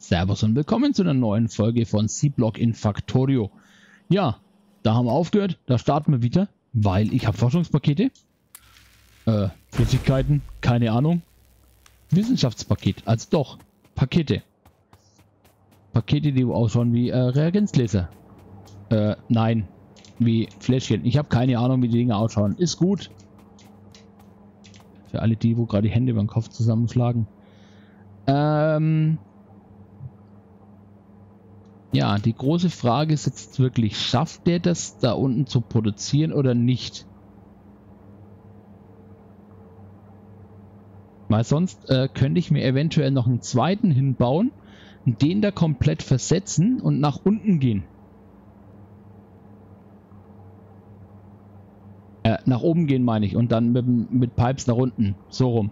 Servus und willkommen zu einer neuen Folge von C-Block in Factorio. Ja, da haben wir aufgehört, da starten wir wieder, weil ich habe Forschungspakete, Flüssigkeiten, keine Ahnung, Wissenschaftspaket, also doch, Pakete. Pakete, die ausschauen wie Reagenzgläser. Nein, wie Fläschchen. Ich habe keine Ahnung, wie die Dinge ausschauen. Ist gut. Für alle die, wo gerade die Hände über den Kopf zusammenschlagen. Ja, die große Frage ist jetzt wirklich, schafft der das da unten zu produzieren oder nicht? Weil sonst könnte ich mir eventuell noch einen zweiten hinbauen, den da komplett versetzen und nach unten gehen. Nach oben gehen meine ich und dann mit Pipes nach unten, so rum.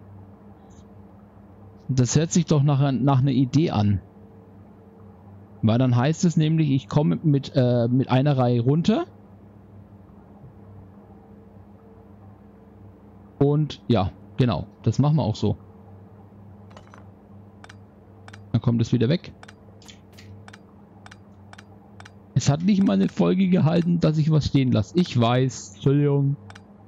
Das hört sich doch nach einer Idee an. Weil dann heißt es nämlich, ich komme mit einer Reihe runter. Und ja, genau, das machen wir auch so. Dann kommt es wieder weg. Es hat nicht mal eine Folge gehalten, dass ich was stehen lasse. Ich weiß, Entschuldigung.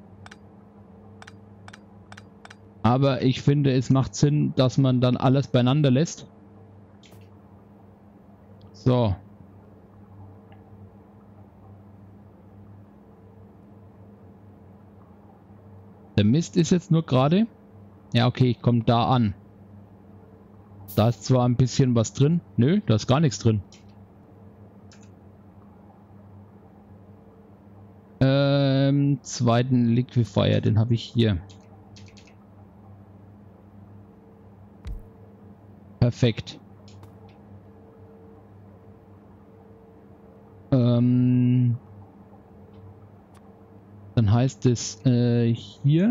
Aber ich finde, es macht Sinn, dass man dann alles beieinander lässt. So. Der Mist ist jetzt nur gerade. Ja, okay, ich komme da an. Da ist zwar ein bisschen was drin. Nö, da ist gar nichts drin. Zweiten Liquefier, den habe ich hier. Perfekt. Dann heißt es hier.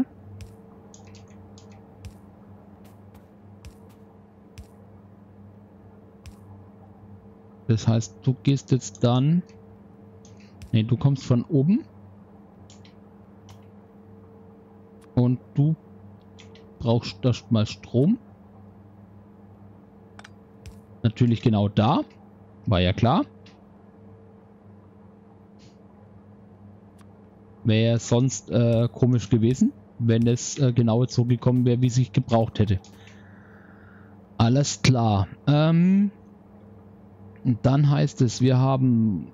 Das heißt, du gehst jetzt dann. Ne, du kommst von oben. Und du brauchst erstmal Strom. Natürlich genau da. War ja klar. Wäre sonst komisch gewesen, wenn es genau so gekommen wäre, wie sich gebraucht hätte. Alles klar. Und dann heißt es, wir haben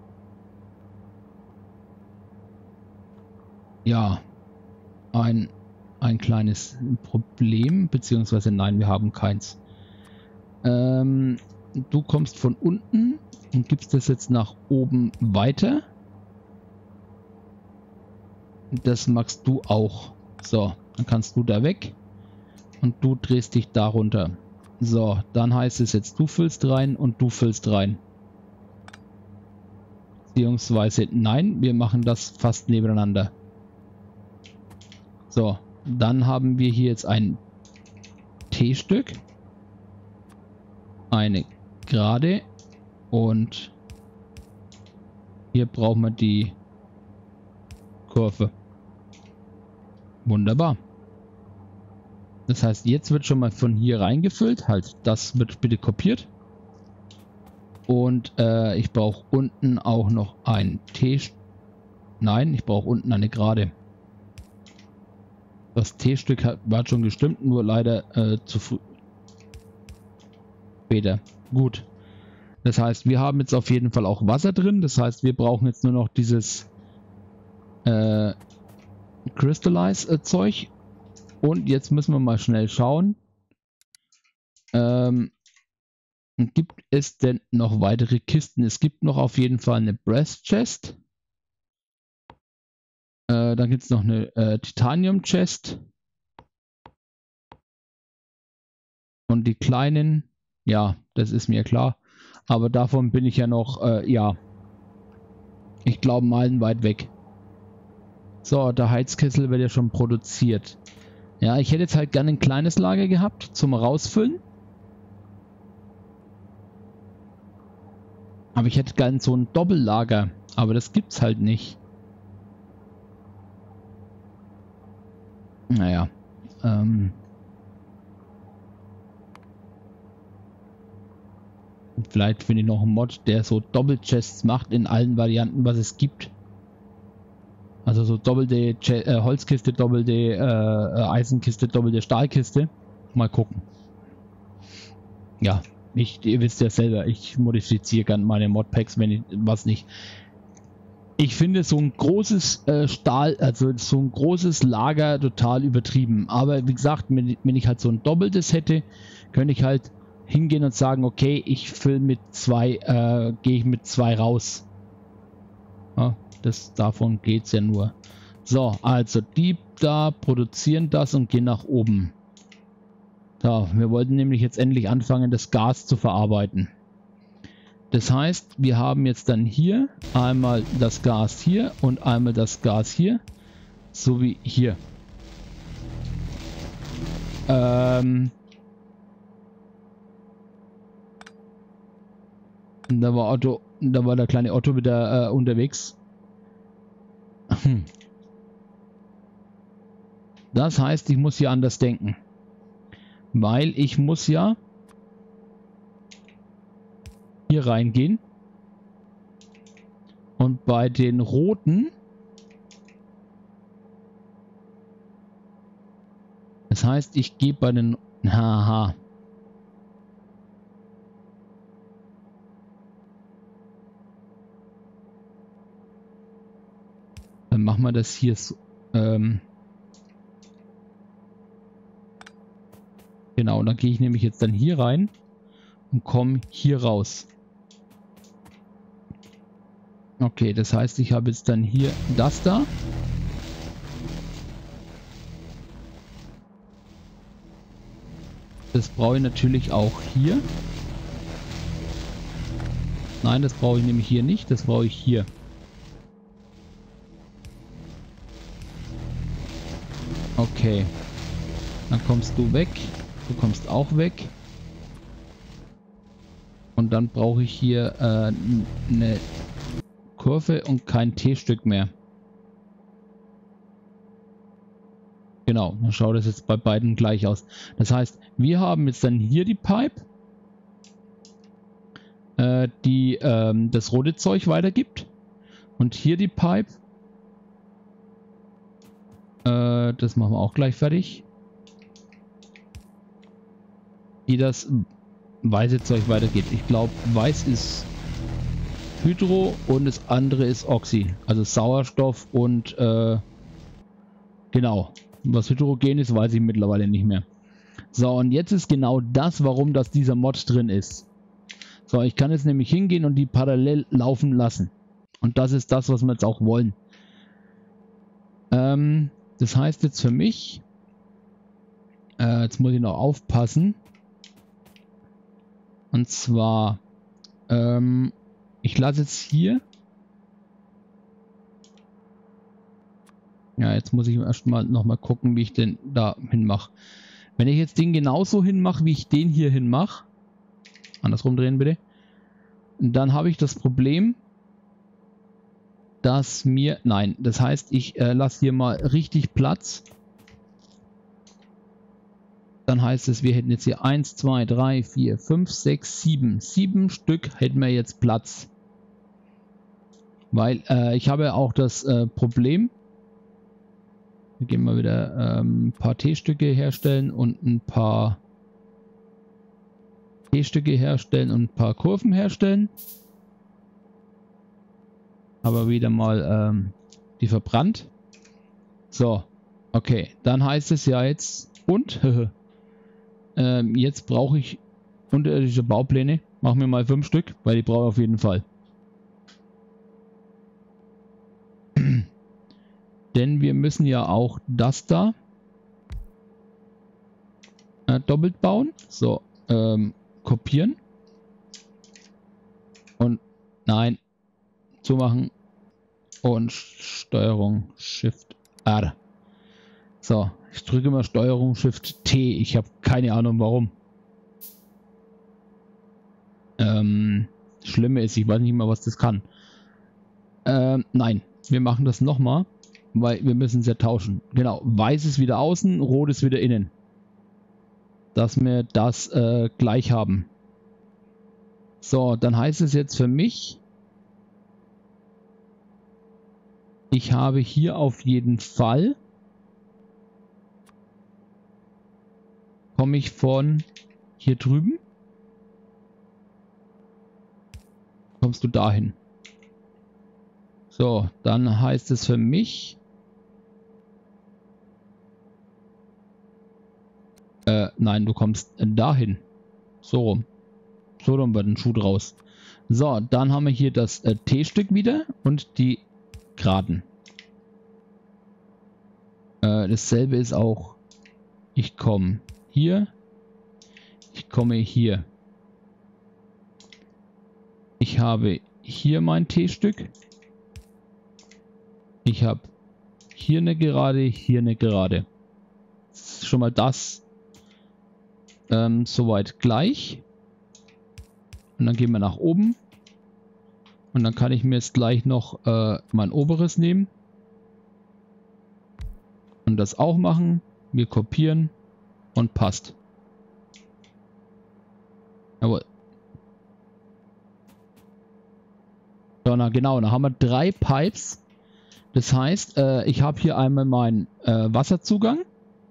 ja ein kleines Problem, beziehungsweise nein, wir haben keins. Du kommst von unten und gibst das jetzt nach oben weiter. Das magst du auch. So, dann kannst du da weg und du drehst dich da runter. So, dann heißt es jetzt, du füllst rein und du füllst rein. Beziehungsweise, nein, wir machen das fast nebeneinander. So, dann haben wir hier jetzt ein T-Stück. Eine gerade. Und hier brauchen wir die Kurve. Wunderbar. Das heißt, jetzt wird schon mal von hier reingefüllt. Halt, das wird bitte kopiert. Und ich brauche unten auch noch ein T. Nein, ich brauche unten eine Gerade. Das T-Stück war schon gestimmt, nur leider zu früh. Später. Gut. Das heißt, wir haben jetzt auf jeden Fall auch Wasser drin. Das heißt, wir brauchen jetzt nur noch dieses Crystallize-Zeug. Und jetzt müssen wir mal schnell schauen. Gibt es denn noch weitere Kisten? Es gibt noch auf jeden Fall eine Brass Chest. Dann gibt es noch eine Titanium Chest. Und die kleinen, ja, das ist mir klar. Aber davon bin ich ja noch, ja, ich glaube meilenweit weg. So, der Heizkessel wird ja schon produziert. Ja, ich hätte jetzt halt gerne ein kleines Lager gehabt zum Rausfüllen. Aber ich hätte gerne so ein Doppellager. Aber das gibt's halt nicht. Naja. Und vielleicht finde ich noch einen Mod, der so Doppelchests macht in allen Varianten, was es gibt. Also so doppelte Holzkiste, doppelte Eisenkiste, doppelte Stahlkiste. Mal gucken. Ja, ihr wisst ja selber, ich modifiziere gerne meine Modpacks, wenn ich was nicht. Ich finde so ein großes also so ein großes Lager total übertrieben. Aber wie gesagt, wenn ich halt so ein doppeltes hätte, könnte ich halt hingehen und sagen, okay, ich fülle mit zwei, gehe ich mit zwei raus. Ja, davon geht es ja nur. So, also die da produzieren das und gehen nach oben. So, wir wollten nämlich jetzt endlich anfangen, das Gas zu verarbeiten. Das heißt, wir haben jetzt dann hier einmal das Gas hier und einmal das Gas hier, sowie hier. Da war der kleine Otto wieder unterwegs. Das heißt, ich muss hier anders denken. Weil ich muss ja hier reingehen. Und bei den roten, das heißt, ich gehe bei den, haha. Dann machen wir das hier so, genau, dann gehe ich nämlich jetzt dann hier rein und komme hier raus. Okay, das heißt, ich habe jetzt dann hier das da. Das brauche ich natürlich auch hier. Nein, das brauche ich nämlich hier nicht. Das brauche ich hier. Okay. Dann kommst du weg. Du kommst auch weg. Und dann brauche ich hier eine Kurve und kein T-Stück mehr. Genau, dann schaut das jetzt bei beiden gleich aus. Das heißt, wir haben jetzt dann hier die Pipe, die das rote Zeug weitergibt. Und hier die Pipe. Das machen wir auch gleich fertig. Die das weiße Zeug weitergeht. Ich glaube, weiß ist Hydro und das andere ist Oxy. Also Sauerstoff und genau. Was Hydrogen ist, weiß ich mittlerweile nicht mehr. So, und jetzt ist genau das, warum das dieser Mod drin ist. So, ich kann jetzt nämlich hingehen und die parallel laufen lassen. Und das ist das, was wir jetzt auch wollen. Das heißt jetzt für mich, jetzt muss ich noch aufpassen. Und zwar, ich lasse jetzt hier. Ja, jetzt muss ich erstmal nochmal gucken, wie ich den da hinmache. Wenn ich jetzt den genauso hinmache, wie ich den hier hinmache, andersrum drehen bitte, dann habe ich das Problem, dass mir, nein, das heißt, ich lasse hier mal richtig Platz. Dann heißt es, wir hätten jetzt hier 1, 2, 3, 4, 5, 6, 7. 7 Stück hätten wir jetzt Platz. Weil ich habe auch das Problem, wir gehen mal wieder ein paar T-Stücke herstellen und ein paar T-Stücke herstellen und ein paar Kurven herstellen. Aber wieder mal die verbrannt. So, okay, dann heißt es ja jetzt und jetzt brauche ich unterirdische Baupläne. Machen wir mal 5 Stück, weil die brauche ich auf jeden Fall. Denn wir müssen ja auch das da doppelt bauen. So, kopieren. Und nein, zumachen. Und Steuerung Shift R. So, ich drücke mal Steuerung Shift T. Ich habe keine Ahnung warum. Schlimme ist, ich weiß nicht mal, was das kann. Nein, wir machen das nochmal. Weil wir müssen es ja tauschen. Genau, weiß ist wieder außen, rot ist wieder innen. Dass wir das gleich haben. So, dann heißt es jetzt für mich, ich habe hier auf jeden Fall, komme ich von hier drüben, kommst du dahin. So, dann heißt es für mich, nein, du kommst dahin. So rum. So rum wird ein Schuh draus. So, dann haben wir hier das T-Stück wieder und die Geraden. Dasselbe ist auch, ich komme hier, ich komme hier. Ich habe hier mein T-Stück. Ich habe hier eine Gerade, hier eine Gerade. Das ist schon mal das soweit gleich. Und dann gehen wir nach oben. Und dann kann ich mir jetzt gleich noch mein oberes nehmen. Und das auch machen. Wir kopieren. Und passt. Jawohl. So, na genau, da haben wir 3 Pipes. Das heißt, ich habe hier einmal meinen Wasserzugang.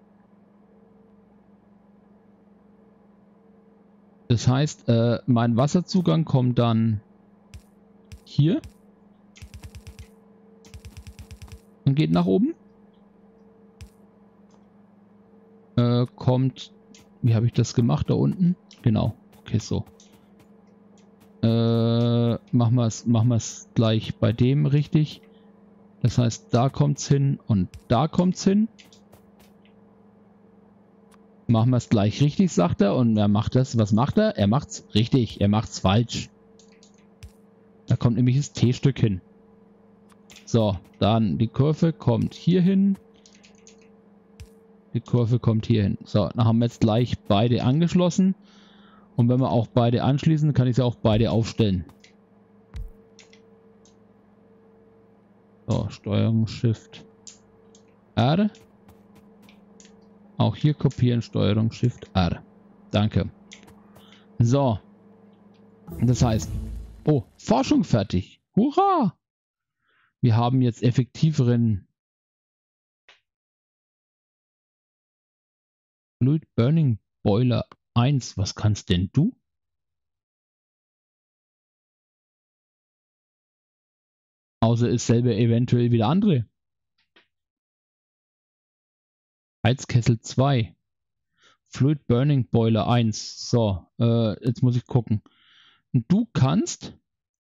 Das heißt, mein Wasserzugang kommt dann hier und geht nach oben. Kommt, wie habe ich das gemacht da unten? Genau, okay, so. Machen wir es gleich bei dem richtig. Das heißt, da kommt es hin und da kommt es hin. Machen wir es gleich richtig, sagt er. Und er macht das. Was macht er? Er macht es richtig. Er macht es falsch. Da kommt nämlich das T-Stück hin. So, dann die Kurve kommt hier hin. Die Kurve kommt hier hin. So, dann haben wir jetzt gleich beide angeschlossen. Und wenn wir auch beide anschließen, kann ich sie auch beide aufstellen. So, Steuerung Shift R. Auch hier kopieren, Steuerung Shift R. Danke. So. Das heißt, oh, Forschung fertig. Hurra! Wir haben jetzt effektiveren Fluid Burning Boiler 1. Was kannst denn du? Außer es selber eventuell wieder andere. Heizkessel 2. Fluid Burning Boiler 1. So, jetzt muss ich gucken. Und du kannst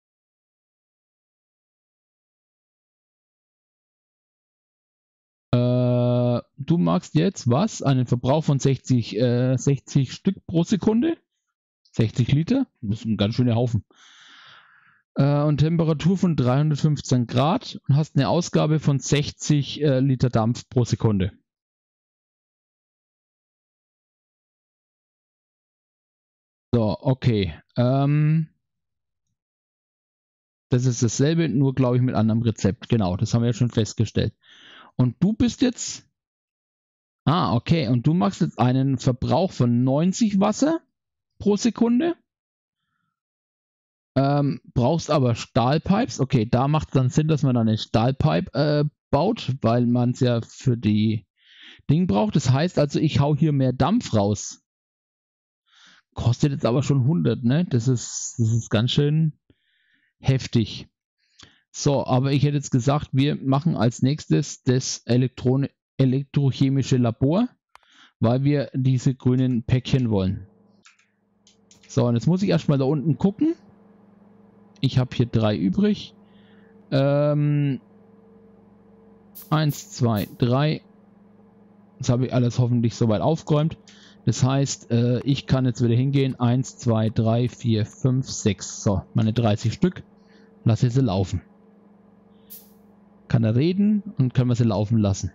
du magst jetzt was? Einen Verbrauch von 60 Stück pro Sekunde. 60 Liter. Das ist ein ganz schöner Haufen. Und Temperatur von 315 Grad und hast eine Ausgabe von 60 Liter Dampf pro Sekunde. So, okay. Das ist dasselbe, nur glaube ich mit anderem Rezept. Genau, das haben wir ja schon festgestellt. Und du bist jetzt... Ah, okay. Und du machst jetzt einen Verbrauch von 90 Wasser pro Sekunde. Brauchst aber Stahlpipes. Okay, da macht es dann Sinn, dass man dann eine Stahlpipe baut, weil man es ja für die Ding braucht. Das heißt also, ich hau hier mehr Dampf raus. Kostet jetzt aber schon 100, ne? Das ist ganz schön heftig. So, aber ich hätte jetzt gesagt, wir machen als nächstes das elektrochemische Labor, weil wir diese grünen Päckchen wollen. So, und jetzt muss ich erstmal da unten gucken. Ich habe hier 3 übrig. 1, 2, 3. Jetzt habe ich alles hoffentlich soweit aufgeräumt. Das heißt, ich kann jetzt wieder hingehen. 1, 2, 3, 4, 5, 6. So, meine 30 Stück. Lasse sie laufen. Kann er reden und können wir sie laufen lassen.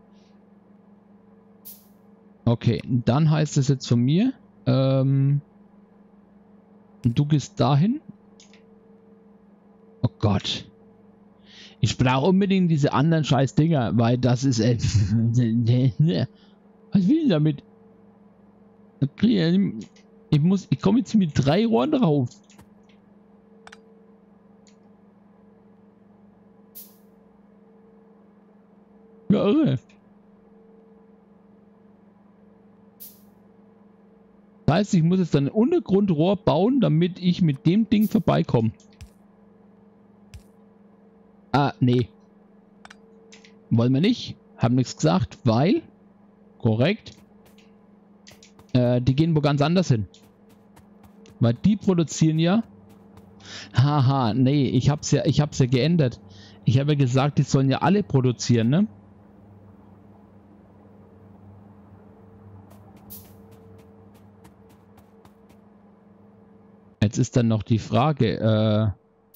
Okay, dann heißt es jetzt von mir, du gehst dahin. Oh Gott. Ich brauche unbedingt diese anderen scheiß Dinger, weil das ist... was will ich damit? Ich komme jetzt mit 3 Rohren drauf. ja irre. Das heißt, ich muss jetzt ein Untergrundrohr bauen, damit ich mit dem Ding vorbeikomme. Ah, nee. Wollen wir nicht. Haben nichts gesagt, weil... Korrekt. Die gehen wo ganz anders hin. Weil die produzieren ja... Haha, nee, ich hab's ja geändert. Ich habe ja gesagt, die sollen ja alle produzieren, ne? Jetzt ist dann noch die Frage,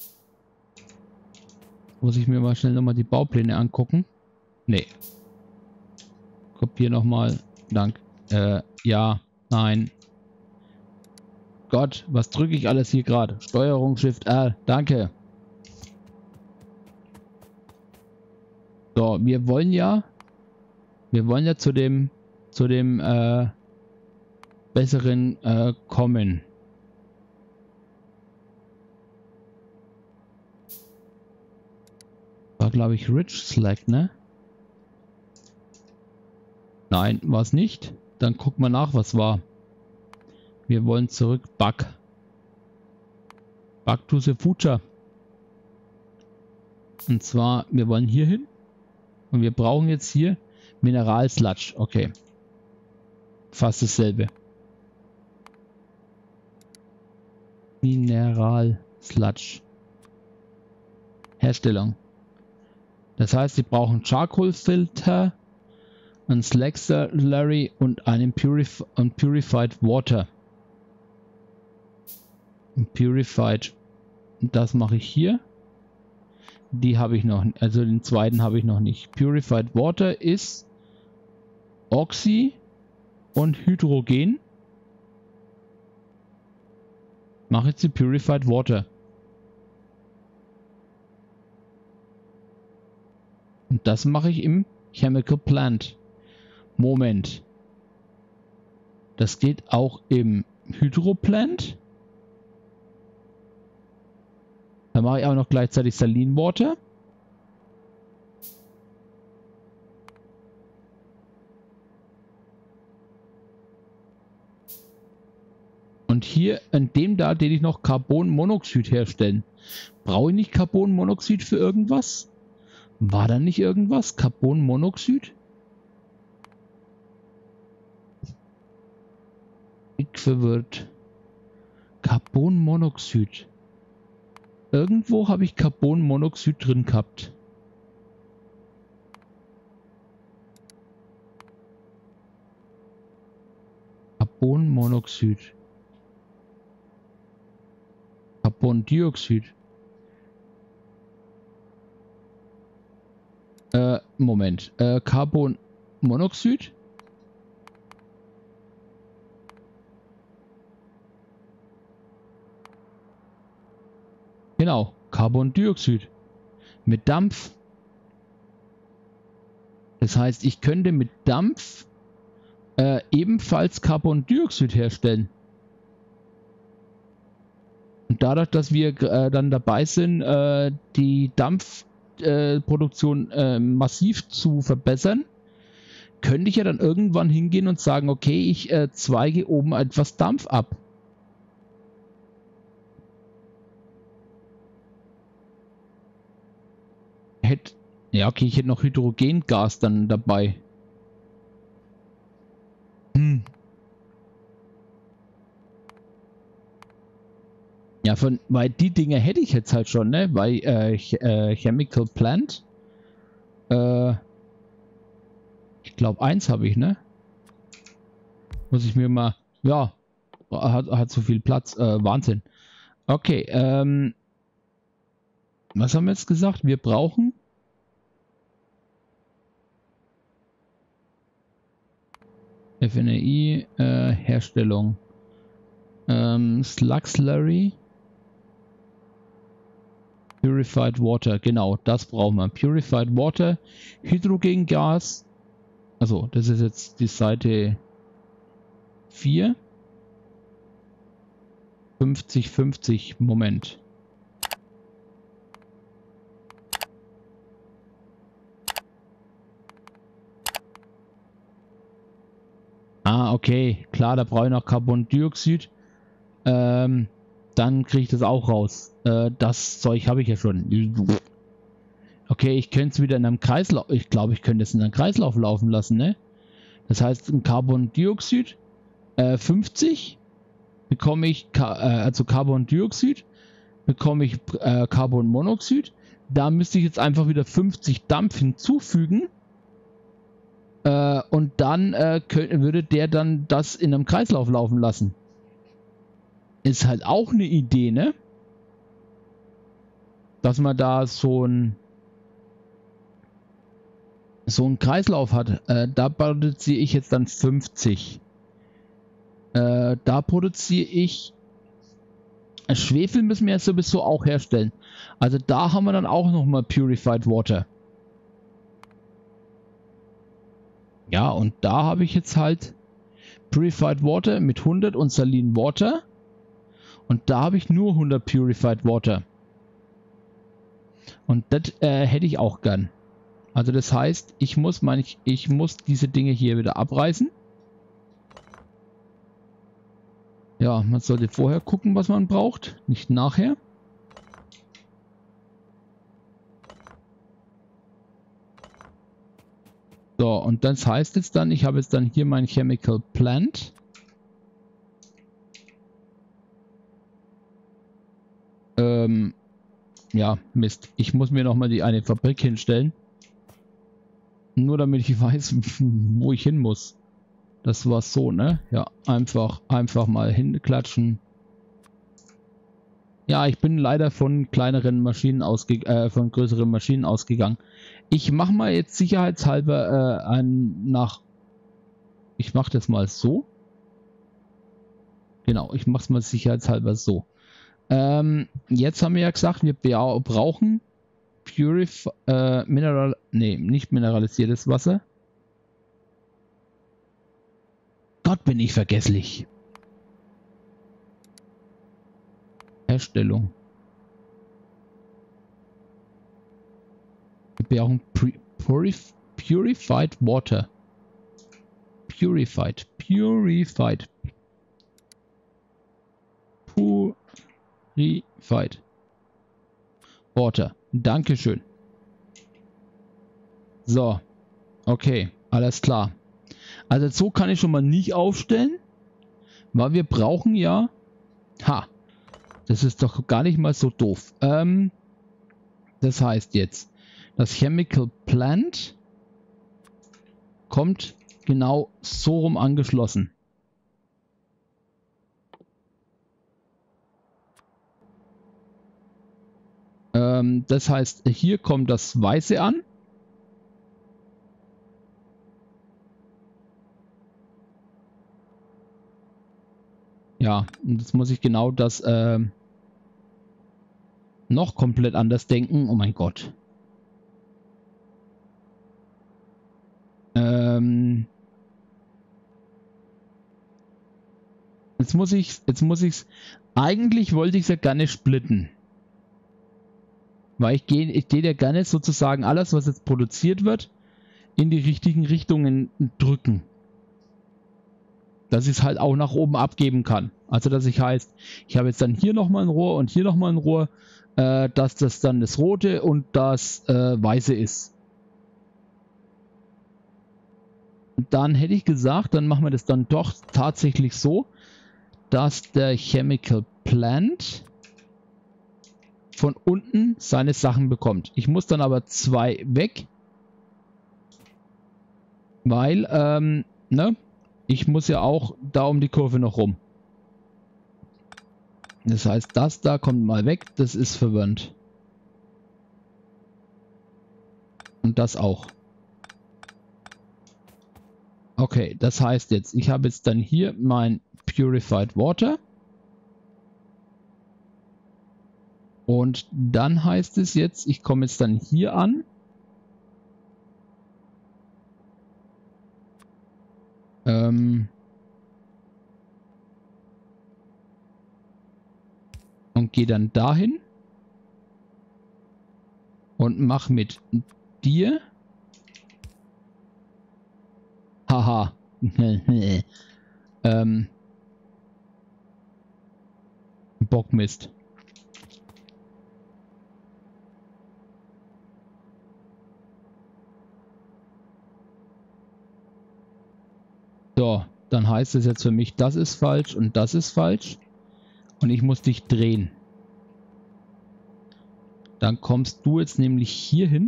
muss ich mir mal schnell nochmal die Baupläne angucken? Nee. Kopier nochmal. Dank. Ja, nein. Gott, was drücke ich alles hier gerade? Steuerung Shift R. Danke. So, wir wollen ja zu dem besseren kommen. War, glaube ich, Rich Slack, ne? Nein, war es nicht. Dann gucken wir nach, was war. Wir wollen zurück. Back to the future. Und zwar, wir wollen hier hin. Und wir brauchen jetzt hier Mineralsludge. Okay. Fast dasselbe. Mineralsludge. Herstellung. Das heißt, sie brauchen Charcoal-Filter, ein Slag Slurry und einen Purified Water. Purified. Das mache ich hier. Die habe ich noch, also den zweiten habe ich noch nicht. Purified Water ist Oxy und Hydrogen. Mache jetzt die Purified Water. Und das mache ich im Chemical Plant. Moment. Das geht auch im Hydroplant. Dann mache ich auch noch gleichzeitig Saline Water. Und hier in dem da, den ich noch Carbonmonoxid herstellen. Brauche ich nicht Carbonmonoxid für irgendwas? War da nicht irgendwas? Carbonmonoxid? Ich verwirrt. Carbonmonoxid. Irgendwo habe ich Carbonmonoxid drin gehabt. Carbonmonoxid. Carbondioxid. Moment. Carbonmonoxid? Genau. Carbondioxid. Mit Dampf. Das heißt, ich könnte mit Dampf ebenfalls Carbondioxid herstellen. Und dadurch, dass wir dann dabei sind, die Dampfproduktion massiv zu verbessern, könnte ich ja dann irgendwann hingehen und sagen, okay, ich zweige oben etwas Dampf ab. Ja, okay, ich hätte noch Hydrogengas dann dabei. Ja, weil die Dinge hätte ich jetzt halt schon, ne? Weil Chemical Plant. Ich glaube, eins habe ich, ne? Muss ich mir mal. Ja, hat so viel Platz. Wahnsinn. Okay, was haben wir jetzt gesagt? Wir brauchen. FNAI, Herstellung. Slag Slurry. Purified Water, genau, das brauchen wir. Purified Water, Hydrogengas. Also, das ist jetzt die Seite 4. 50, Moment. Ah, okay. Klar, da brauche ich noch Carbondioxid. Dann kriege ich das auch raus. Das Zeug habe ich ja schon. Okay, ich könnte es wieder in einem Kreislauf... Ich glaube, ich könnte es in einem Kreislauf laufen lassen, ne? Das heißt, ein Carbondioxid 50 bekomme ich... also Carbondioxid bekomme ich Carbonmonoxid. Da müsste ich jetzt einfach wieder 50 Dampf hinzufügen. Und dann würde der dann das in einem Kreislauf laufen lassen. Ist halt auch eine Idee, ne? Dass man da so ein Kreislauf hat. Da produziere ich jetzt dann 50. Da produziere ich... Schwefel müssen wir ja sowieso auch herstellen. Also da haben wir dann auch nochmal Purified Water. Ja, und da habe ich jetzt halt Purified Water mit 100 und Saline Water. Und da habe ich nur 100 Purified Water. Und das hätte ich auch gern. Also das heißt, ich muss diese Dinge hier wieder abreißen. Ja, man sollte vorher gucken, was man braucht, nicht nachher. So, und das heißt jetzt dann, ich habe jetzt dann hier mein Chemical Plant. Ja, Mist. Ich muss mir nochmal eine Fabrik hinstellen. Nur damit ich weiß, wo ich hin muss. Das war so, ne? Ja, einfach mal hinklatschen. Ja, ich bin leider von kleineren Maschinen von größeren Maschinen ausgegangen. Ich mache mal jetzt sicherheitshalber ich mache das mal so. Genau, ich mache es mal sicherheitshalber so. Jetzt haben wir ja gesagt, wir brauchen nicht mineralisiertes Wasser. Gott, bin ich vergesslich. Herstellung. Wir brauchen Purified Water. Purified Water. Dankeschön. So. Okay, alles klar. Also so kann ich schon mal nicht aufstellen, weil wir brauchen ja... das ist doch gar nicht mal so doof. Das heißt jetzt, das Chemical Plant kommt genau so rum angeschlossen. Das heißt, hier kommt das Weiße an. Ja, und jetzt muss ich genau das noch komplett anders denken. Oh mein Gott. Jetzt muss ich's. Eigentlich wollte ich es ja gerne splitten. Weil ich gehe ja gerne sozusagen alles, was jetzt produziert wird, in die richtigen Richtungen drücken. Dass ich es halt auch nach oben abgeben kann. Also dass ich heißt, ich habe jetzt dann hier nochmal ein Rohr und hier nochmal ein Rohr, dass das dann das Rote und das Weiße ist. Und dann hätte ich gesagt, dann machen wir das dann doch tatsächlich so, dass der Chemical Plant von unten seine Sachen bekommt. Ich muss dann aber 2 weg, weil, ne? Ich muss ja auch da um die Kurve noch rum. Das heißt, das da kommt mal weg. Das ist verwirrend. Und das auch. Okay, das heißt jetzt, ich habe jetzt dann hier mein Purified Water. Und dann heißt es jetzt, ich komme jetzt dann hier an. Und gehe dann dahin. Und mache mit dir. Haha, Bockmist. So, dann heißt es jetzt für mich, das ist falsch und das ist falsch. Und ich muss dich drehen. Dann kommst du jetzt nämlich hier hin.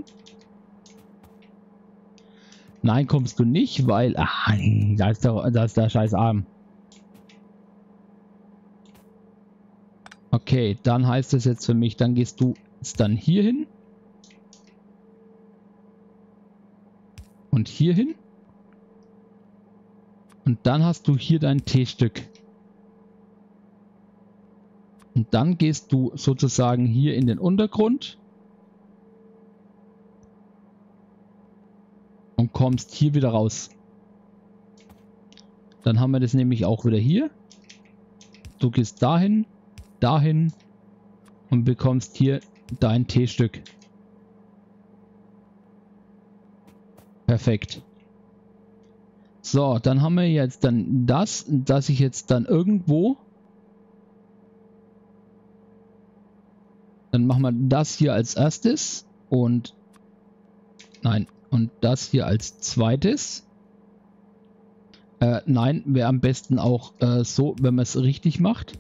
Nein, kommst du nicht, weil... Ach, da ist der scheiß Arm. Okay, dann heißt es jetzt für mich, dann gehst du jetzt dann hier hin. Und hier hin. Und dann hast du hier dein T-Stück. Und dann gehst du sozusagen hier in den Untergrund. Und kommst hier wieder raus. Dann haben wir das nämlich auch wieder hier. Du gehst dahin, dahin und bekommst hier dein T-Stück. Perfekt. So, dann haben wir jetzt dann das, dass ich jetzt dann irgendwo... Dann machen wir das hier als erstes und... Nein, und das hier als zweites. Nein, wäre am besten auch so, wenn man es richtig macht.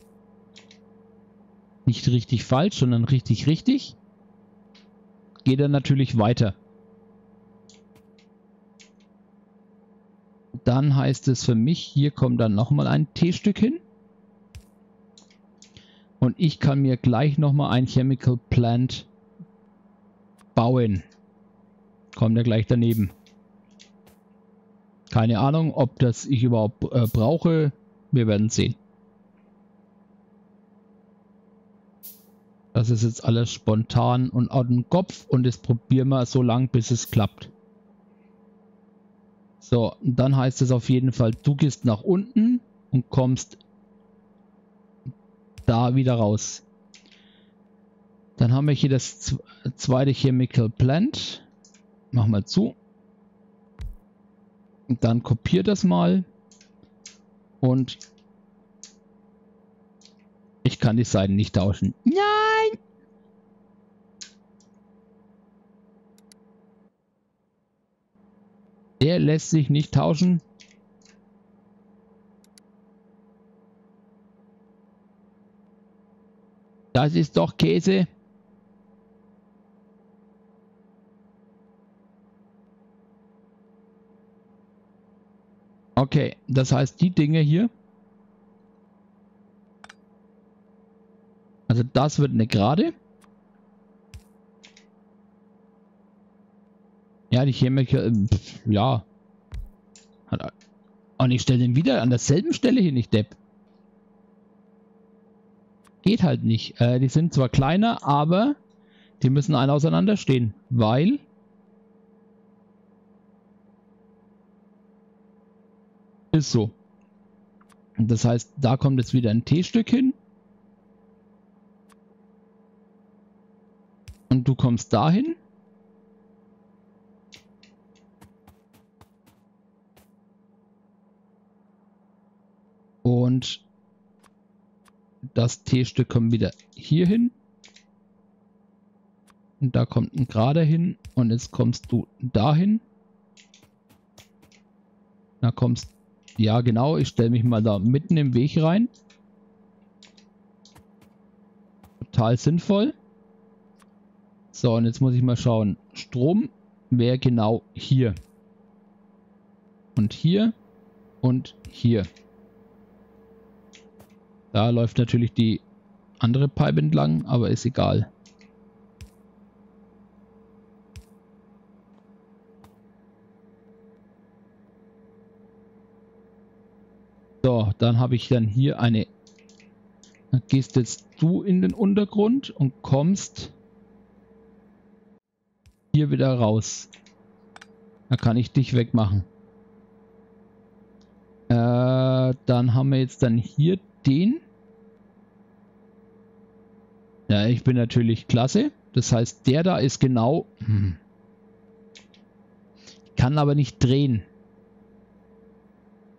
Nicht richtig falsch, sondern richtig richtig. Geht dann natürlich weiter. Dann heißt es für mich, hier kommt dann nochmal ein T-Stück hin. Und ich kann mir gleich nochmal ein Chemical Plant bauen. Kommt ja gleich daneben. Keine Ahnung, ob das ich überhaupt brauche. Wir werden sehen. Das ist jetzt alles spontan und aus dem Kopf und das probieren wir so lang, bis es klappt. So, dann heißt es auf jeden Fall, du gehst nach unten und kommst da wieder raus. Dann haben wir hier das zweite Chemical Plant. Mach mal zu. Und dann kopiert das mal. Und ich kann die Seiten nicht tauschen. Nein! Der lässt sich nicht tauschen. Das ist doch Käse. Okay, das heißt, die Dinge hier. Also das wird eine Gerade. Ja, die Chemiker, ja. Und ich stelle den wieder an derselben Stelle hin, ich Depp. Geht halt nicht. Die sind zwar kleiner, aber die müssen alle auseinander stehen, weil ist so. Und das heißt, da kommt jetzt wieder ein T-Stück hin. Und du kommst dahin. Und das T-Stück kommt wieder hier hin. Und da kommt ein Gerader hin. Und jetzt kommst du dahin. Da kommst du. Ja, genau. Ich stelle mich mal da mitten im Weg rein. Total sinnvoll. So, und jetzt muss ich mal schauen. Strom wäre genau hier. Und hier. Und hier. Da läuft natürlich die andere Pipe entlang, aber ist egal. So, dann habe ich dann hier eine... Dann gehst jetzt du in den Untergrund und kommst hier wieder raus. Da kann ich dich wegmachen. Dann haben wir jetzt dann hier den. Ja, ich bin natürlich klasse. Das heißt, der da ist genau... Ich kann aber nicht drehen.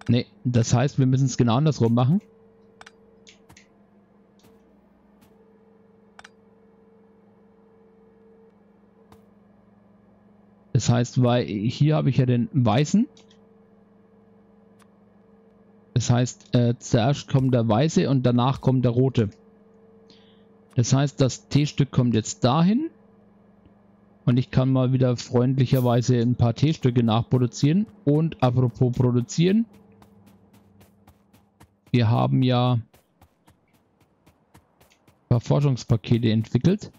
Ne, das heißt, wir müssen es genau andersrum machen. Das heißt, weil hier habe ich ja den weißen. Das heißt, zuerst kommt der weiße und danach kommt der rote. Das heißt, das T-Stück kommt jetzt dahin. Und ich kann mal wieder freundlicherweise ein paar T-Stücke nachproduzieren. Und apropos produzieren. Wir haben ja ein paar Forschungspakete entwickelt.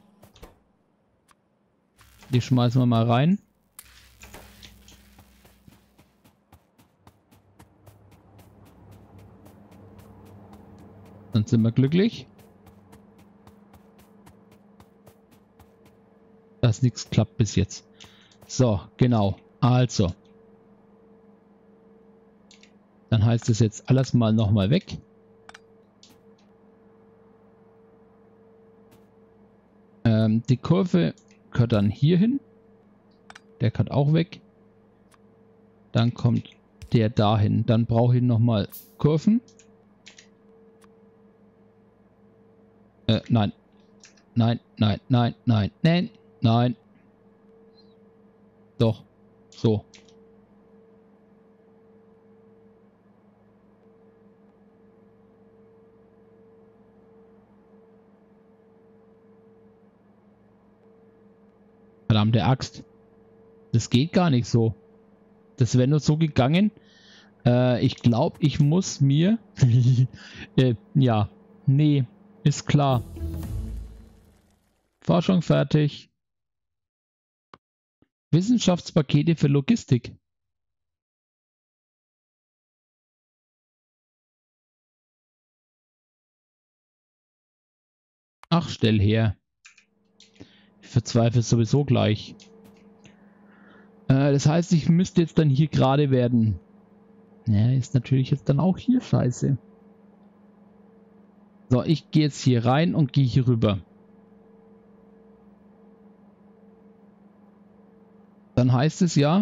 Die schmeißen wir mal rein. Dann sind wir glücklich. Dass nichts klappt bis jetzt. So, genau. Also. Dann heißt es jetzt alles mal nochmal weg. Die Kurve gehört dann hier hin. Der kann auch weg. Dann kommt der dahin. Dann brauche ich nochmal Kurven. Nein. Nein, nein, nein, nein, nein, nein. Doch. So. Verdammte Axt. Das geht gar nicht so. Das wäre nur so gegangen. Ich glaube, ich muss mir... ja. Nee. Ist klar. Forschung fertig. Wissenschaftspakete für Logistik. Ach, stell her. Ich verzweifle sowieso gleich. Das heißt, ich müsste jetzt dann hier gerade werden. Ja, ist natürlich jetzt dann auch hier scheiße. So, ich gehe jetzt hier rein und gehe hier rüber. Dann heißt es ja...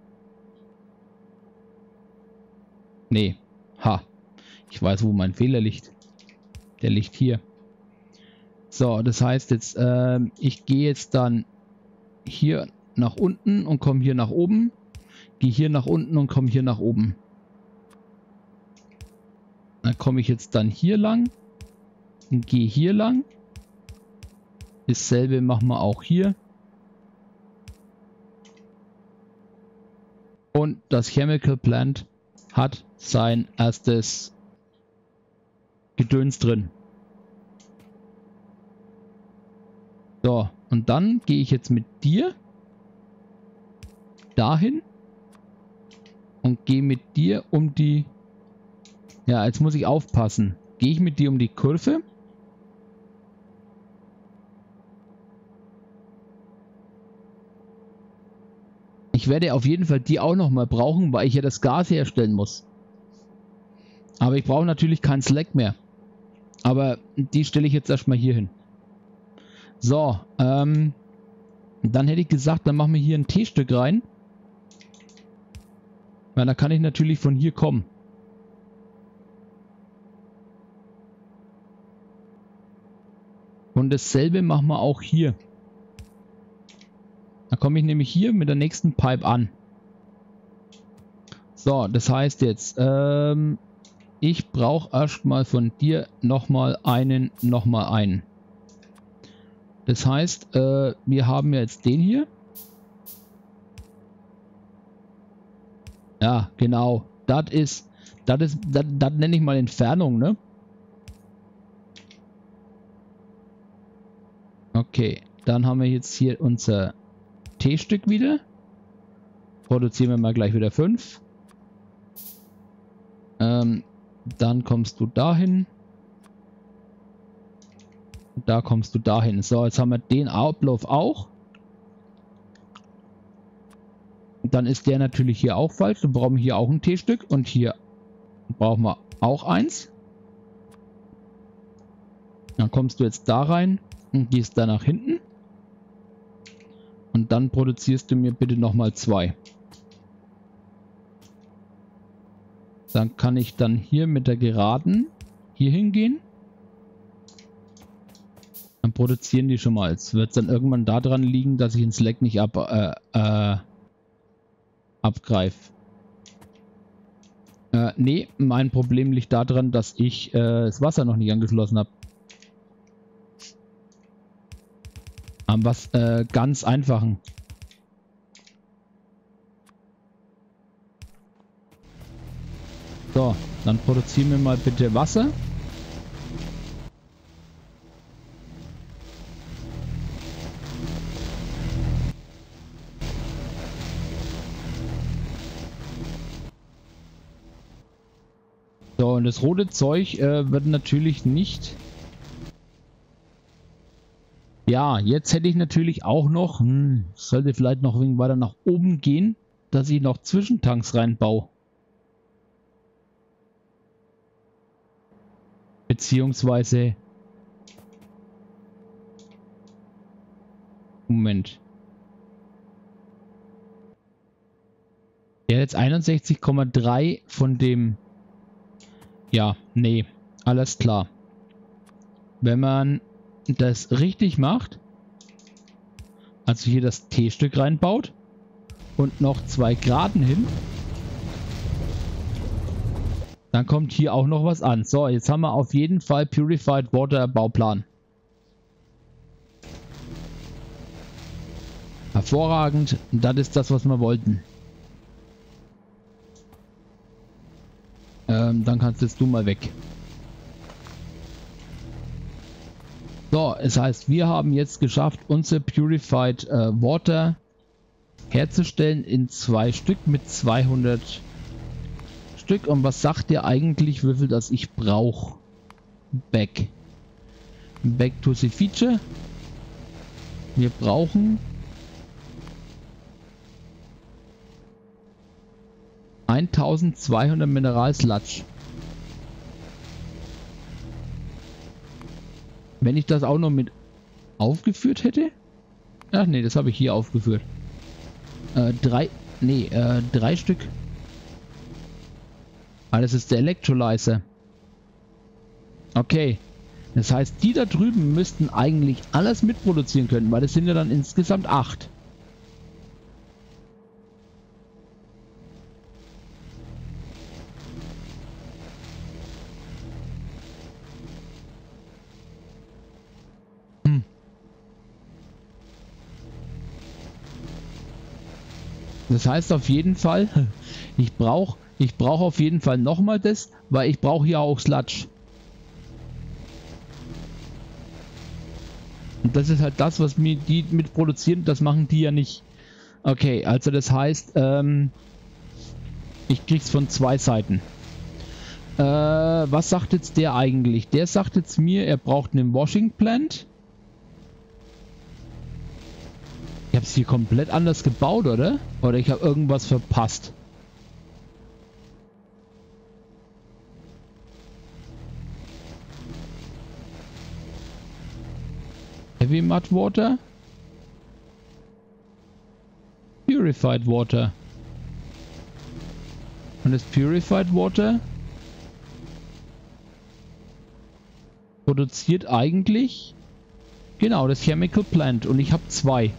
Nee. Ha. Ich weiß, wo mein Fehler liegt. Der liegt hier. So, das heißt jetzt, ich gehe jetzt dann hier nach unten und komme hier nach oben. Gehe hier nach unten und komme hier nach oben. Dann komme ich jetzt dann hier lang. Und gehe hier lang. Dasselbe machen wir auch hier. Und das Chemical Plant hat sein erstes Gedöns drin. So, und dann gehe ich jetzt mit dir dahin und gehe mit dir um die... Ja, jetzt muss ich aufpassen. Gehe ich mit dir um die Kurve? Ich werde auf jeden Fall die auch nochmal brauchen, weil ich ja das Gas herstellen muss. Aber ich brauche natürlich keinen Slack mehr. Aber die stelle ich jetzt erstmal hier hin. So, dann hätte ich gesagt, dann machen wir hier ein T-Stück rein. Weil dann kann ich natürlich von hier kommen. Und dasselbe machen wir auch hier. Dann komme ich nämlich hier mit der nächsten Pipe an. So, das heißt jetzt, ich brauche erstmal von dir nochmal einen. Das heißt, wir haben jetzt den hier. Ja, genau. Das nenne ich mal Entfernung, ne? Okay, dann haben wir jetzt hier unser T-Stück wieder. Produzieren wir mal gleich wieder 5. Dann kommst du dahin. Da kommst du dahin. So, jetzt haben wir den Ablauf auch. Dann ist der natürlich hier auch falsch. Dann brauchen wir hier auch ein T-Stück. Und hier brauchen wir auch eins. Dann kommst du jetzt da rein und gehst da nach hinten. Und dann produzierst du mir bitte nochmal 2. Dann kann ich dann hier mit der Geraden hier hingehen. Dann produzieren die schon mal. Es wird dann irgendwann daran liegen, dass ich den Slack nicht abgreife. Nee, mein Problem liegt daran, dass ich das Wasser noch nicht angeschlossen habe. Am was ganz einfachen. So, dann produzieren wir mal bitte Wasser. So, und das rote Zeug wird natürlich nicht... Ja, jetzt hätte ich natürlich auch noch... sollte vielleicht noch ein wenig weiter nach oben gehen, dass ich noch Zwischentanks reinbaue. Beziehungsweise... Moment. Ja, jetzt 61,3 von dem... Ja, nee, alles klar. Wenn man das richtig macht, also hier das T-Stück reinbaut und noch 2 Graden hin, dann kommt hier auch noch was an. So, jetzt haben wir auf jeden Fall Purified Water Bauplan. Hervorragend, das ist das, was wir wollten. Dann kannst jetzt du mal weg. So, es heißt, wir haben jetzt geschafft, unser Purified Water herzustellen in 2 Stück mit 200 Stück. Und was sagt ihr eigentlich, wie viel das ich brauche? Back to the feature. Wir brauchen 1200 Mineralsludge. Wenn ich das auch noch mit aufgeführt hätte? Ach nee, das habe ich hier aufgeführt. 3 Stück. Ah, das ist der Electrolyzer. Okay. Das heißt, die da drüben müssten eigentlich alles mitproduzieren können, weil das sind ja dann insgesamt 8. Das heißt auf jeden Fall, ich brauche auf jeden Fall nochmal das, weil ich brauche hier auch Sludge. Und das ist halt das, was mir die mit produzieren, das machen die ja nicht. Okay, also das heißt, ich krieg's von 2 Seiten. Was sagt jetzt der eigentlich? Der sagt jetzt mir, er braucht einen Washing Plant. Ich habe es hier komplett anders gebaut, oder? Oder ich habe irgendwas verpasst. Heavy Mud Water. Purified Water. Und das Purified Water produziert eigentlich genau das Chemical Plant. Und ich habe 2.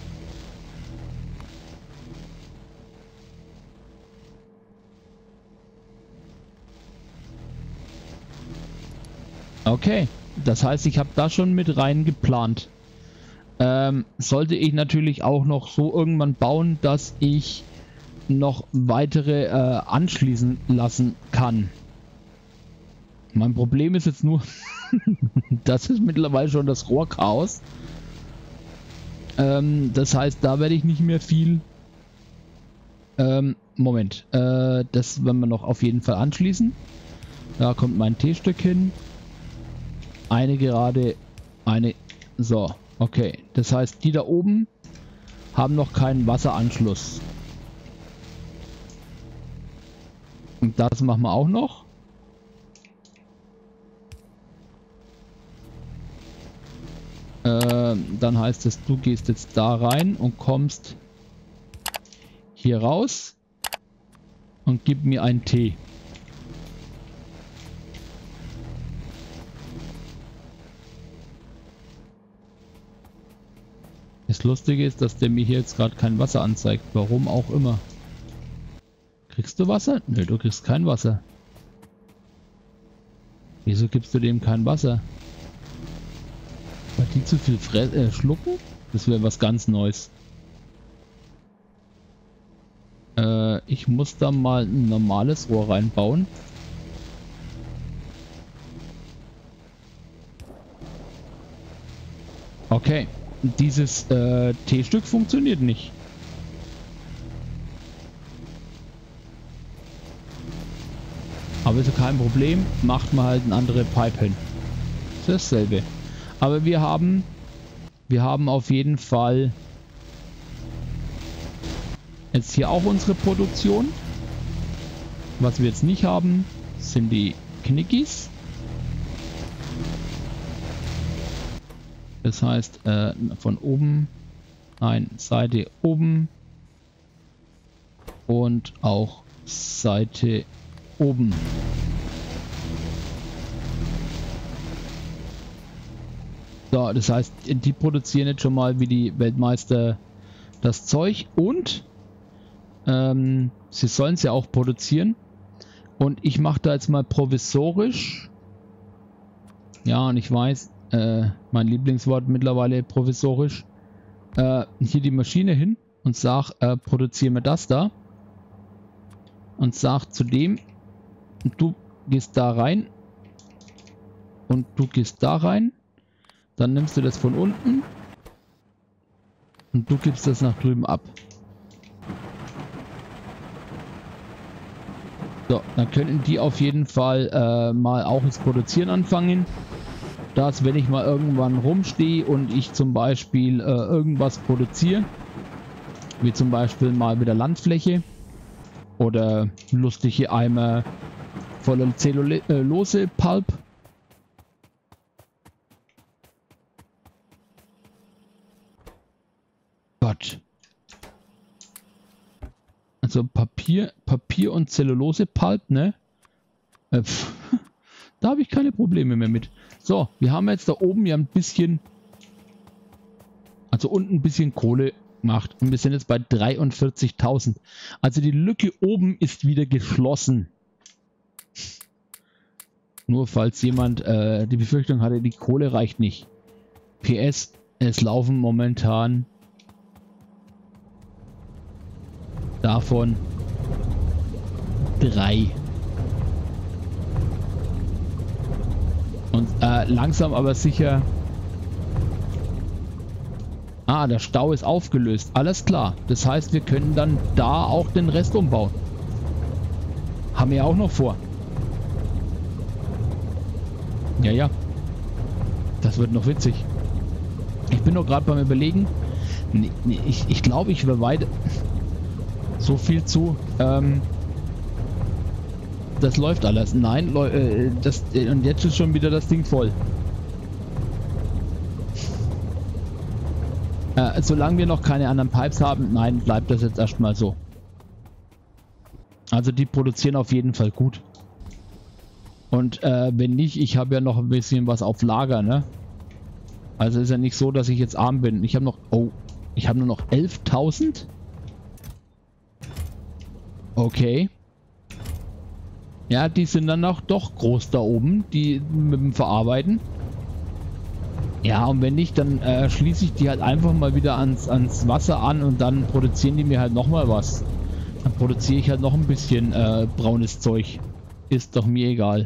Okay, das heißt, ich habe da schon mit rein geplant. Sollte ich natürlich auch noch so irgendwann bauen, dass ich noch weitere anschließen lassen kann. Mein Problem ist jetzt nur, das ist mittlerweile schon das Rohrchaos. Das heißt, da werde ich nicht mehr viel... Moment, das werden wir noch auf jeden Fall anschließen. Da kommt mein T-Stück hin. Eine gerade, eine... So, okay. Das heißt, die da oben haben noch keinen Wasseranschluss. Und das machen wir auch noch. Dann heißt es, du gehst jetzt da rein und kommst hier raus und gib mir einen Tee. Das Lustige ist, dass der mir hier jetzt gerade kein Wasser anzeigt. Warum auch immer. Kriegst du Wasser? Nö, du kriegst kein Wasser. Wieso gibst du dem kein Wasser? Weil die zu viel schlucken? Das wäre was ganz Neues. Ich muss da mal ein normales Rohr reinbauen. Okay. Dieses T-Stück funktioniert nicht. Aber ist ja kein Problem. Macht man halt eine andere Pipe hin. Das ist dasselbe. Aber wir haben auf jeden Fall jetzt hier auch unsere Produktion. Was wir jetzt nicht haben, sind die Knickis. Das heißt, von oben, nein, Seite oben und auch Seite oben. So, das heißt, die produzieren jetzt schon mal wie die Weltmeister das Zeug und sie sollen es ja auch produzieren. Und ich mache da jetzt mal provisorisch. Ja, und ich weiß, mein Lieblingswort mittlerweile provisorisch. Hier die Maschine hin und sag, produziere mir das da. Und sag zu dem, du gehst da rein. Und du gehst da rein. Dann nimmst du das von unten. Und du gibst das nach drüben ab. So, dann könnten die auf jeden Fall mal auch ins Produzieren anfangen. Dass, wenn ich mal irgendwann rumstehe und ich zum Beispiel irgendwas produziere, wie zum Beispiel mal wieder Landfläche oder lustige Eimer voller Zellulose-Pulp. Gott. Also Papier und Zellulose-Pulp, ne? Da habe ich keine Probleme mehr mit. So, wir haben jetzt da oben ja ein bisschen, also unten ein bisschen Kohle gemacht. Und wir sind jetzt bei 43.000. Also die Lücke oben ist wieder geschlossen. Nur falls jemand die Befürchtung hatte, die Kohle reicht nicht. PS, es laufen momentan davon 3. Und langsam aber sicher. Ah, der Stau ist aufgelöst. Alles klar. Das heißt, wir können dann da auch den Rest umbauen. Haben wir ja auch noch vor. Ja, ja. Das wird noch witzig. Ich bin noch gerade beim Überlegen. Nee, ich glaube, ich überweide so viel zu. Das läuft alles. Nein, und jetzt ist schon wieder das Ding voll. Solange wir noch keine anderen Pipes haben, nein, bleibt das jetzt erstmal so. Also die produzieren auf jeden Fall gut. Und wenn nicht, ich habe ja noch ein bisschen was auf Lager, ne? Also ist ja nicht so, dass ich jetzt arm bin. Ich habe noch, ich habe nur noch 11.000. Okay. Ja, die sind dann auch doch groß da oben, die mit dem Verarbeiten. Ja, und wenn nicht, dann schließe ich die halt einfach mal wieder ans Wasser an und dann produzieren die mir halt nochmal was. Dann produziere ich halt noch ein bisschen braunes Zeug. Ist doch mir egal.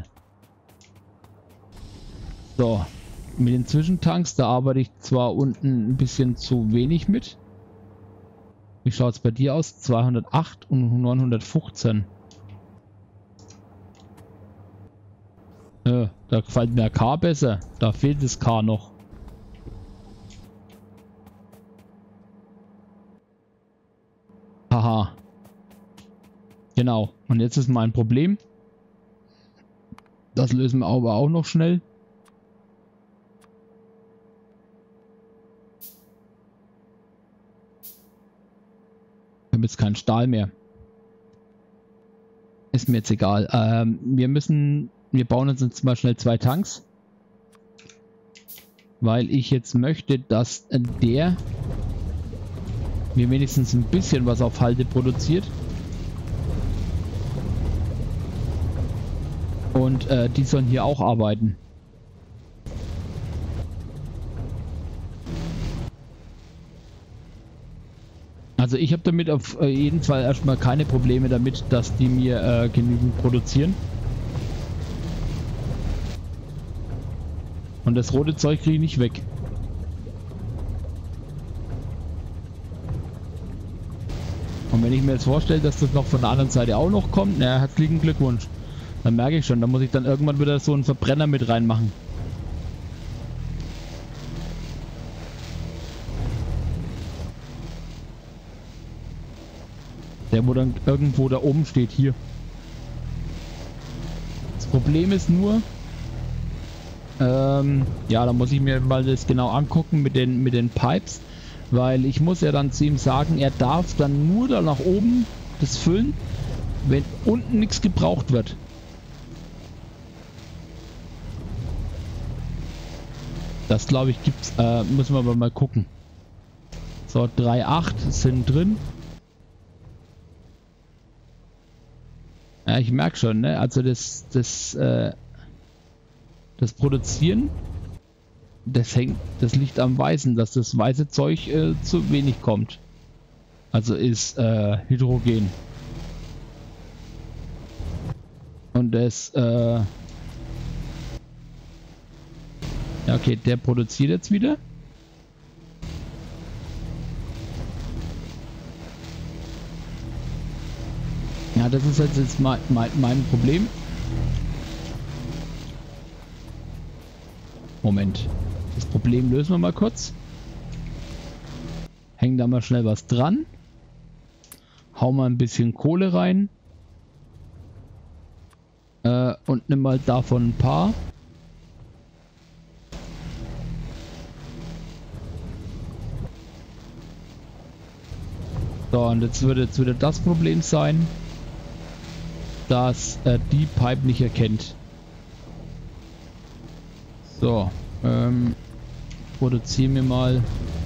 So, mit den Zwischentanks, da arbeite ich zwar unten ein bisschen zu wenig mit. Wie schaut es bei dir aus? 208 und 915. Da gefällt mir K besser. Da fehlt das K noch. Haha. Genau. Und jetzt ist mein Problem. Das lösen wir aber auch noch schnell. Ich habe jetzt keinen Stahl mehr. Ist mir jetzt egal. Wir bauen uns jetzt mal schnell 2 Tanks. Weil ich jetzt möchte, dass der mir wenigstens ein bisschen was auf Halde produziert. Und die sollen hier auch arbeiten. Also ich habe damit auf jeden Fall erstmal keine Probleme damit, dass die mir genügend produzieren. Und das rote Zeug kriege ich nicht weg. Und wenn ich mir jetzt vorstelle, dass das noch von der anderen Seite auch noch kommt, na, herzlichen Glückwunsch. Dann merke ich schon, da muss ich dann irgendwann wieder so einen Verbrenner mit reinmachen. Der, wo dann irgendwo da oben steht, hier. Das Problem ist nur, ja, da muss ich mir mal das genau angucken mit den Pipes, weil ich muss ja dann zu ihm sagen, er darf dann nur da nach oben das füllen, wenn unten nichts gebraucht wird. Das glaube ich gibt's, müssen wir aber mal gucken. So, 3,8 sind drin. Ja, ich merke schon, ne? Also das Produzieren, das liegt am Weißen, dass das weiße Zeug zu wenig kommt. Also ist Hydrogen. Und das, ja okay, der produziert jetzt wieder. Ja, das ist jetzt mein Problem. Moment. Das Problem lösen wir mal kurz. Hängen da mal schnell was dran. Hau mal ein bisschen Kohle rein. Und nimm mal davon ein paar. So, und jetzt wird wieder das Problem sein, dass die Pipe nicht erkennt. So, produziere mir mal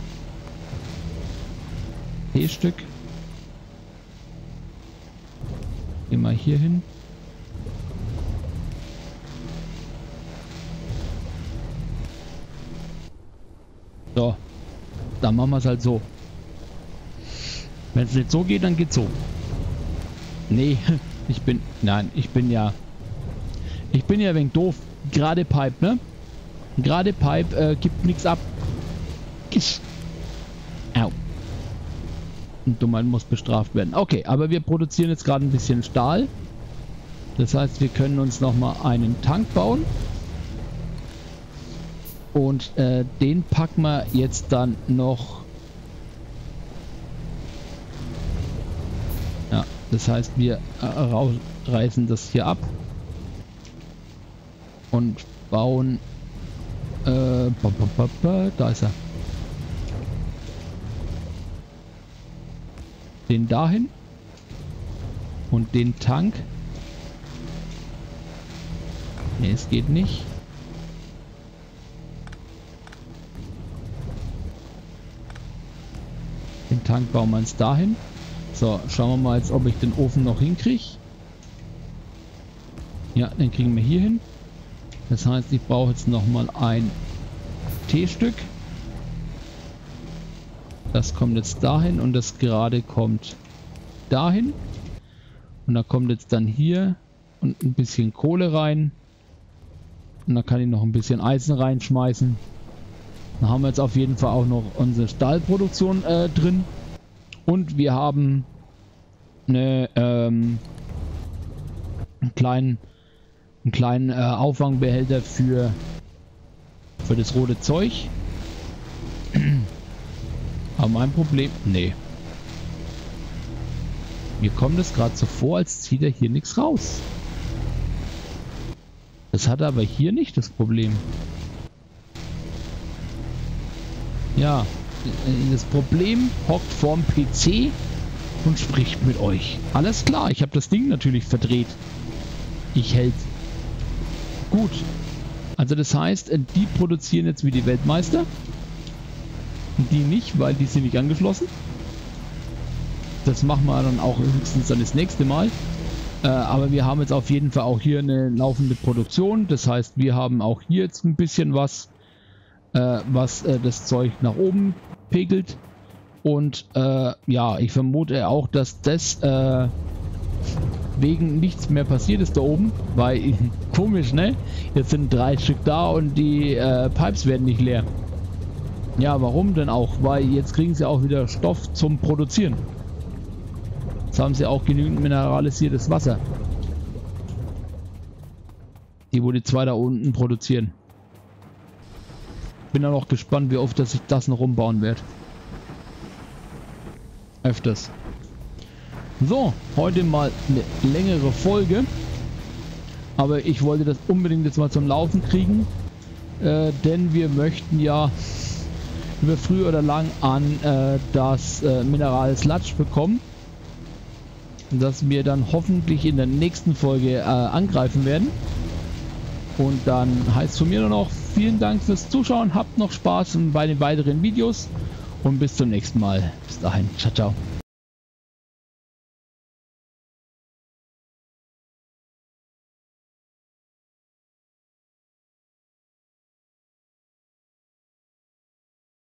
T-Stück. Geh mal hier hin. So, dann machen wir es halt so. Wenn es nicht so geht, dann geht's so. Nee, ich bin ja ein wenig doof. Gerade Pipe, ne? Gerade Pipe gibt nichts ab. Au. Und Dummheit muss bestraft werden. Okay, aber wir produzieren jetzt gerade ein bisschen Stahl. Das heißt, wir können uns nochmal einen Tank bauen. Und den packen wir jetzt dann noch. Ja, das heißt, wir reißen das hier ab. Und bauen. Da ist er. Den dahin. Und den Tank. Ne, es geht nicht. Den Tank bauen wir uns dahin. So, schauen wir mal jetzt, ob ich den Ofen noch hinkriege. Ja, den kriegen wir hier hin. Das heißt, ich brauche jetzt nochmal ein T-Stück. Das kommt jetzt dahin und das gerade kommt dahin. Und da kommt jetzt dann hier und ein bisschen Kohle rein. Und da kann ich noch ein bisschen Eisen reinschmeißen. Dann haben wir jetzt auf jeden Fall auch noch unsere Stahlproduktion drin. Und wir haben einen kleinen Auffangbehälter für das rote Zeug. Aber mein Problem... Nee. Mir kommt es gerade so vor, als zieht er hier nichts raus. Das hat er aber hier nicht, das Problem. Ja, das Problem hockt vorm PC und spricht mit euch. Alles klar, ich habe das Ding natürlich verdreht. Ich hält. Gut. Also das heißt, die produzieren jetzt wie die Weltmeister. Und die nicht, weil die sind nicht angeschlossen. das machen wir dann auch höchstens dann das nächste Mal. Aber wir haben jetzt auf jeden Fall auch hier eine laufende Produktion. Das heißt, wir haben auch hier jetzt ein bisschen was, was das Zeug nach oben pegelt. Und ja, ich vermute auch, dass das wegen nichts mehr passiert ist da oben. Weil, komisch, ne? Jetzt sind 3 Stück da und die Pipes werden nicht leer. Ja, warum denn auch? Weil jetzt kriegen sie auch wieder Stoff zum Produzieren. Jetzt haben sie auch genügend mineralisiertes Wasser. Die, wo die 2 da unten produzieren. Bin dann auch gespannt, wie oft dass ich das noch umbauen werde. Öfters. So, heute mal eine längere Folge. Aber ich wollte das unbedingt jetzt mal zum Laufen kriegen. Denn wir möchten ja über früh oder lang an das Mineral Sludge bekommen. Das wir dann hoffentlich in der nächsten Folge angreifen werden. Und dann heißt es von mir nur noch vielen Dank fürs Zuschauen. Habt noch Spaß bei den weiteren Videos. Und bis zum nächsten Mal. Bis dahin. Ciao, ciao.